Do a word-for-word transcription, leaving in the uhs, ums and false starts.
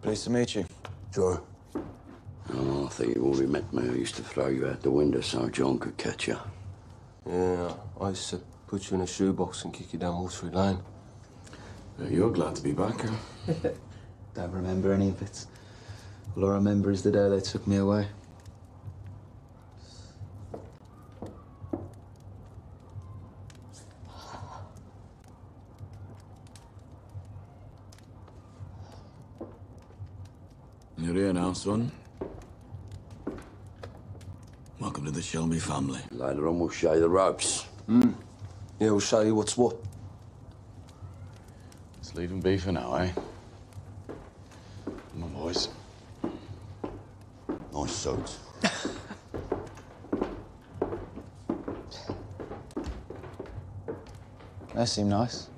Pleased to meet you. Sure. Oh, I think you already met me. I used to throw you out the window so John could catch you. Yeah, I used to put you in a shoebox and kick you down Watery Lane. Uh, you're glad to be back, huh? Don't remember any of it. All I remember is the day they took me away. You're here now, son. Welcome to the Shelby family. Later on, we'll show you the ropes. Hmm. Yeah, we'll show you what's what. Let's leave him be for now, eh? Come on, boys. Nice suits. They seem nice.